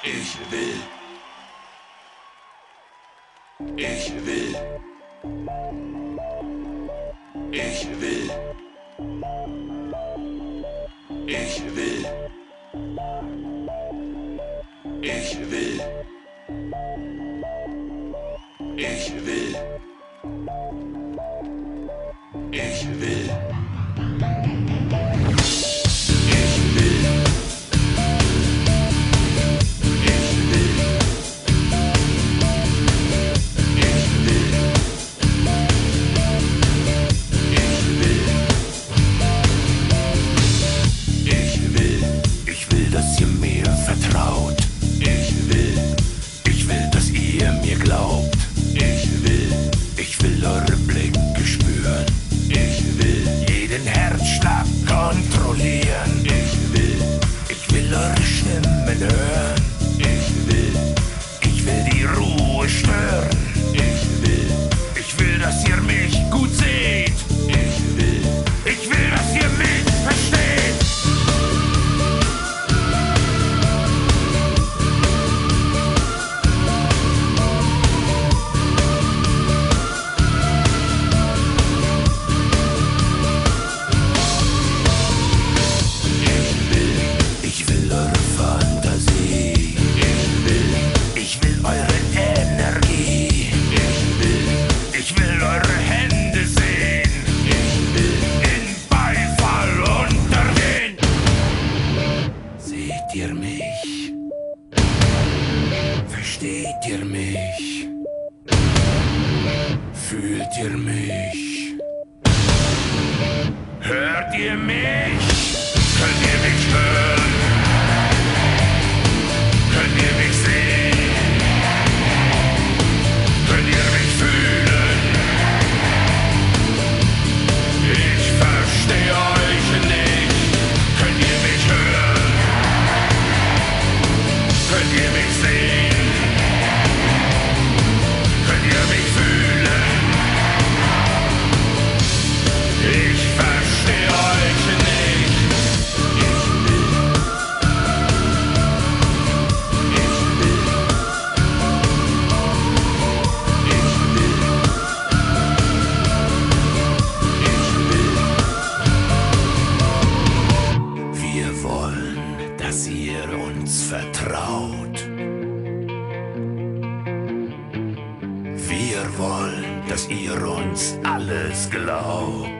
Ich will. Ich will. Ich will. Ich will. Ich will. Ich will. Ich will. Dass ihr mir vertraut. Ich will, dass ihr mir glaubt. Ich will eure Blicke spüren. Jeden Herzschlag kontrollieren. Ich will eure Stimmen hören. Ich will die Ruhe stören. Ich will, dass ihr mich gut seht. Ich will, dass ihr mich versteht. Seht ihr mich? Versteht ihr mich? Fühlt ihr mich? Hört ihr mich? Könnt ihr mich hören? Könnt ihr mich sehen? Könnt ihr mich fühlen? Ich verstehe euch nicht. Könnt ihr mich hören? Könnt ihr mich sehen? Könnt ihr mich fühlen? Ich verstehe euch nicht. Wir wollen, dass ihr uns vertraut. Wir wollen, dass ihr uns alles glaubt.